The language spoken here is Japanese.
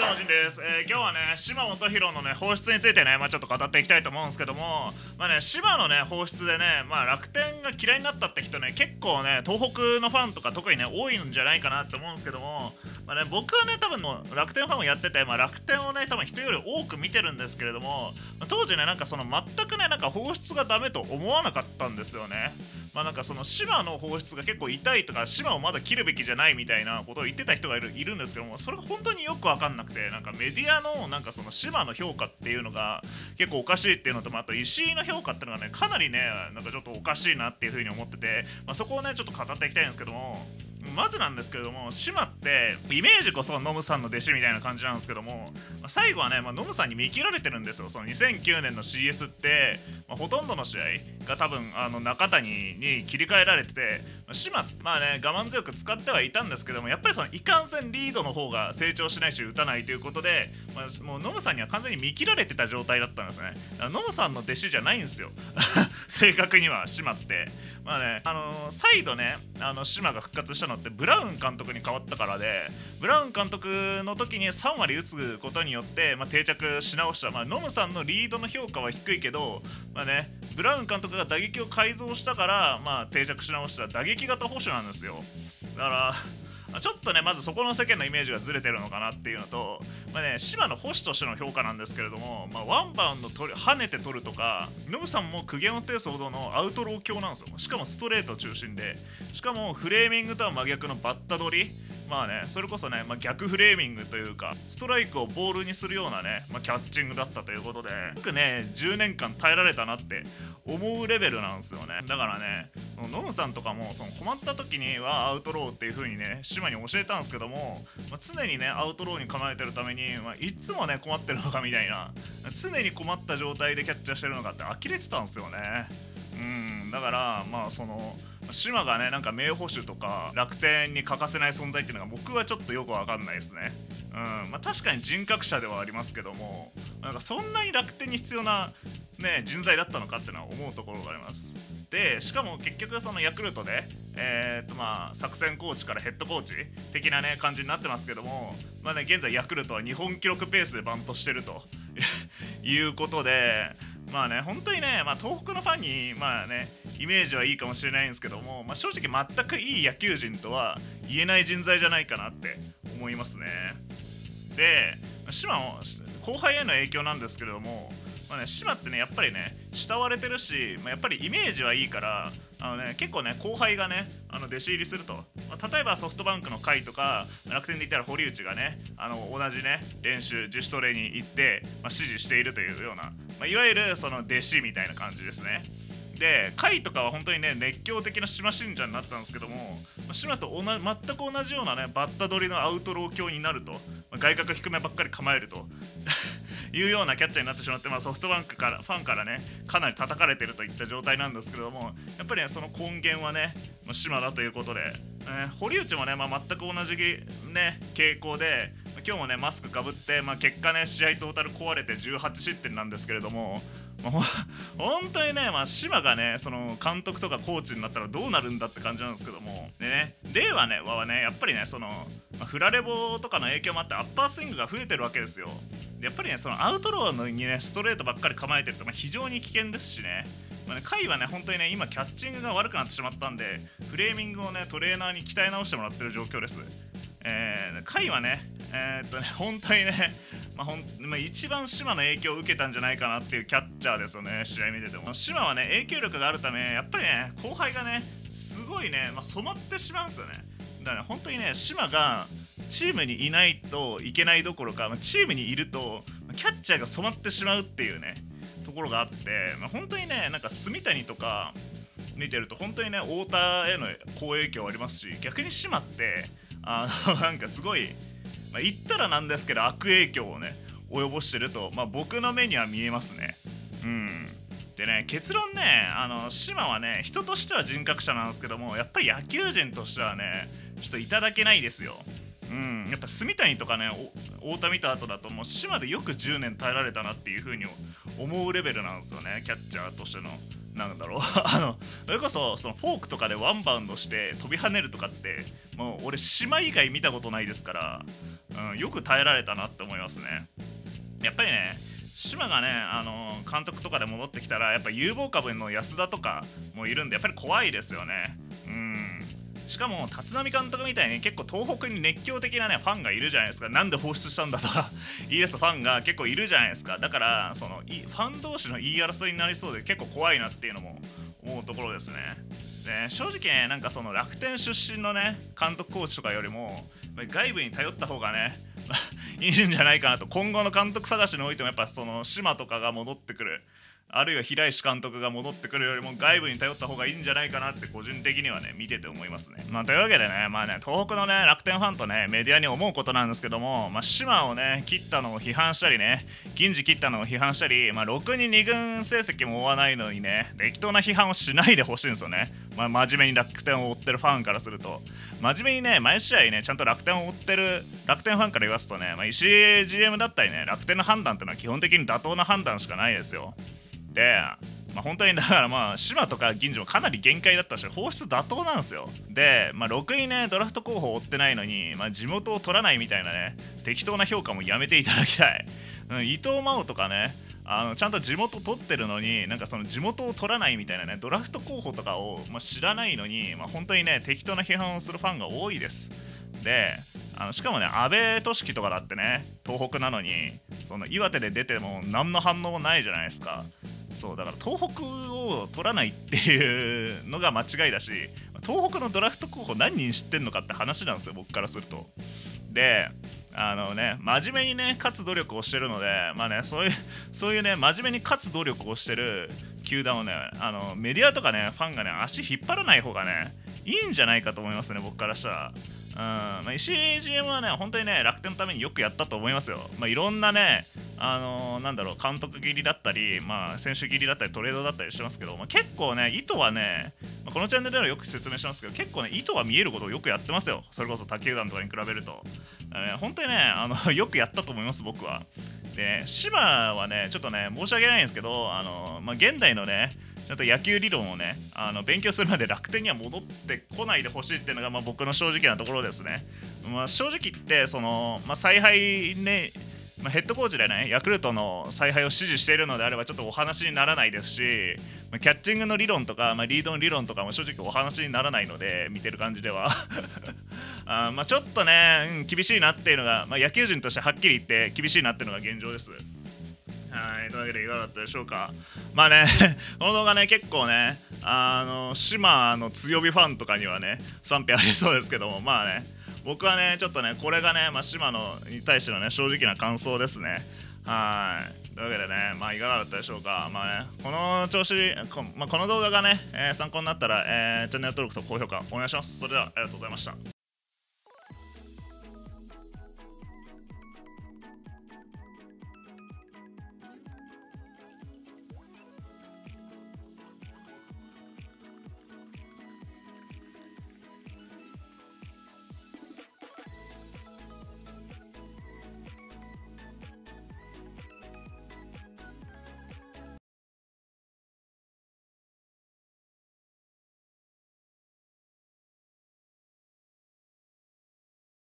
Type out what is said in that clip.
どうも、ジンです。今日はね、島本博のね、放出についてね、ちょっと語っていきたいと思うんですけども、島のね、放出でね、楽天が嫌いになったって人ね、結構ね、東北のファンとか特にね、多いんじゃないかなって思うんですけども、僕はね、多分の楽天ファンをやってて、楽天をね、多分人より多く見てるんですけれども、当時ね、なんかその全くね、なんか放出がダメと思わなかったんですよね。なんかその島の放出が結構痛いとか、島をまだ切るべきじゃないみたいなことを言ってた人がいるんですけども、それが本当によく分かんなくて、なんかメディアのなんかその島の評価っていうのが結構おかしいっていうのと、あと石井の評価っていうのがね、かなりね、なんかちょっとおかしいなっていう風に思ってて、そこをねちょっと語っていきたいんですけども、まずなんですけれども、島ってイメージこそノムさんの弟子みたいな感じなんですけども、最後はね、ノムさんに見切られてるんですよ。その2009年の CS って、ほとんどの試合が多分中谷に切り替えられてて、島我慢強く使ってはいたんですけども、やっぱりそのいかんせんリードの方が成長しないし打たないということで、もうノムさんには完全に見切られてた状態だったんですね。ノムさんの弟子じゃないんですよ正確には島って再度ね島が復活したのってブラウン監督に変わったからで、ブラウン監督の時に3割打つことによって、定着し直した、ノムさんのリードの評価は低いけど、ブラウン監督が打撃を改造したから、定着し直した打撃型保守なんですよ。だからちょっとね、まずそこの世間のイメージがずれてるのかなっていうのと、島の保守としての評価なんですけれども、ワンバウンド跳ねて取るとか、ノブさんも苦言を呈すほどのアウトロー強なんですよ。しかもストレート中心で、しかもフレーミングとは真逆のバッタ取り、それこそね、逆フレーミングというか、ストライクをボールにするようなね、キャッチングだったということで、よくね、10年間耐えられたなって思うレベルなんですよね。だからね、ノムさんとかもその困った時にはアウトローっていう風にね、島に教えたんですけども、常にね、アウトローに構えてるために、いつもね、困ってるのかみたいな、常に困った状態でキャッチャーしてるのかって呆れてたんですよね。だからその島がねなんか名捕手とか楽天に欠かせない存在っていうのが僕はちょっとよく分かんないですね。確かに人格者ではありますけども、なんかそんなに楽天に必要な、ね、人材だったのかっていうのは思うところがあります。でしかも結局そのヤクルトで、作戦コーチからヘッドコーチ的なね感じになってますけども、現在ヤクルトは日本記録ペースでバントしてるということで、本当にね、東北のファンにイメージはいいかもしれないんですけども、正直全くいい野球人とは言えない人材じゃないかなって思いますね。で島の後輩への影響なんですけれども、島ってねやっぱりね慕われてるし、やっぱりイメージはいいから結構ね後輩がね弟子入りすると、例えばソフトバンクの甲斐とか楽天で言ったら堀内がね同じね練習自主トレに行って、指示しているというような、いわゆるその弟子みたいな感じですね。で甲斐とかは本当にね熱狂的な島信者になったんですけども、島と全く同じようなねバッタ取りのアウトロー強になると、外角低めばっかり構えるというようなキャッチャーになってしまって、ソフトバンクからファンからねかなり叩かれてるといった状態なんですけれども、やっぱりねその根源はね島だということで、堀内もね、全く同じね傾向で、今日もねマスクかぶって、結果ね試合トータル壊れて18失点なんですけれども、本当にね、島がねその監督とかコーチになったらどうなるんだって感じなんですけども、でね令和ねはねやっぱりねその、フラレボとかの影響もあってアッパースイングが増えてるわけですよ。でやっぱりねそのアウトローにねストレートばっかり構えてると、非常に危険ですしね。甲斐はね本当にね今キャッチングが悪くなってしまったんで、フレーミングをねトレーナーに鍛え直してもらってる状況です。甲斐はね本当にね、一番島の影響を受けたんじゃないかなっていうキャッチャーですよね。試合見てても島はね影響力があるため、やっぱりね後輩がねすごいね、染まってしまうんですよね。だからね本当にね島がチームにいないといけないどころか、チームにいるとキャッチャーが染まってしまうっていうねところがあって、本当にねなんか住谷とか見てると本当にね太田への好影響ありますし、逆に島ってなんかすごい、言ったらなんですけど悪影響をね及ぼしてると、僕の目には見えますね。でね結論ね島はね人としては人格者なんですけども、やっぱり野球人としてはねちょっといただけないですよ。やっぱ住谷とかね太田見た後だともう島でよく10年耐えられたなっていう風に思うレベルなんですよね、キャッチャーとしての。 なんだろうそれこそそのフォークとかでワンバウンドして飛び跳ねるとかってもう俺島以外見たことないですから、よく耐えられたなって思いますね。やっぱりね島がね監督とかで戻ってきたらやっぱ有望株の安田とかもいるんでやっぱり怖いですよね。しかも立浪監督みたいに結構東北に熱狂的なねファンがいるじゃないですか。なんで放出したんだとか言い出すファンが結構いるじゃないですか。だからそのファン同士の言い争いになりそうで結構怖いなっていうのも思うところですね。で正直ねなんかその楽天出身のね監督コーチとかよりも外部に頼った方がねいいんじゃないかなと。今後の監督探しにおいてもやっぱその島とかが戻ってくる、あるいは平石監督が戻ってくるよりも外部に頼った方がいいんじゃないかなって個人的にはね見てて思いますね。というわけでね東北のね楽天ファンとねメディアに思うことなんですけども、島をね切ったのを批判したりね銀次切ったのを批判したり、ろくに2軍成績も追わないのにね適当な批判をしないでほしいんですよね。真面目に楽天を追ってるファンからすると真面目にね毎試合ねちゃんと楽天を追ってる楽天ファンから言わすとね、石井 GM だったりね楽天の判断っていうのは基本的に妥当な判断しかないですよ。で、本当にだから島とか銀次もかなり限界だったし放出妥当なんですよ。で、6位ねドラフト候補を追ってないのに、地元を取らないみたいなね適当な評価もやめていただきたい。伊藤真央とかねちゃんと地元取ってるのになんかその地元を取らないみたいなねドラフト候補とかを、知らないのに、本当にね適当な批判をするファンが多いです。でしかもね阿部俊樹とかだってね東北なのにその岩手で出ても何の反応もないじゃないですか。そうだから東北を取らないっていうのが間違いだし、東北のドラフト候補何人知ってんのかって話なんですよ僕からすると。で真面目にね勝つ努力をしてるのでそういうね真面目に勝つ努力をしてる球団をねメディアとかねファンがね足引っ張らない方がねいいんじゃないかと思いますね僕からしたら。石井 GM はね本当にね楽天のためによくやったと思いますよ。いろんなね監督切りだったり、選手切りだったりトレードだったりしてますけど、結構ね意図はね、このチャンネルではよく説明しますけど結構ね意図は見えることをよくやってますよ。それこそ他球団とかに比べると、本当にねよくやったと思います僕は。で島はねちょっとね申し訳ないんですけど現代のねちゃんと野球理論をね勉強するまで楽天には戻ってこないでほしいっていうのが僕の正直なところですね。正直言ってその、采配ねヘッドコーチでねヤクルトの采配を指示しているのであればちょっとお話にならないですし、キャッチングの理論とか、リードの理論とかも正直お話にならないので見てる感じではちょっとね、厳しいなっていうのが、野球人としてはっきり言って厳しいなっていうのが現状です。はい、というわけでいかがだったでしょうか。この動画ね結構ね島の強火ファンとかにはね賛否ありそうですけども僕はねちょっとねこれがね、島野に対してのね正直な感想ですね。はい、というわけでねいかがだったでしょうか。この調子この動画がね、参考になったら、チャンネル登録と高評価お願いします。それではありがとうございました。